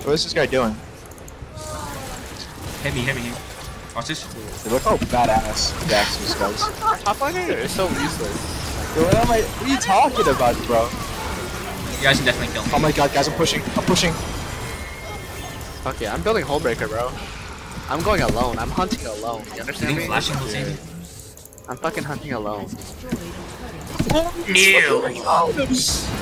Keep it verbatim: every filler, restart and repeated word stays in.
What is this guy doing? Hit me, hit me. Watch this. Dude, look how badass Jax does. Top laner is so useless. Yo, what, am I, what are you talking about, bro? You guys can definitely kill me. Oh my god, guys, I'm pushing. I'm pushing. Okay, I'm building Hullbreaker, bro. I'm going alone. I'm hunting alone. You understand me? Flashing will save you. I'm fucking hunting alone. No!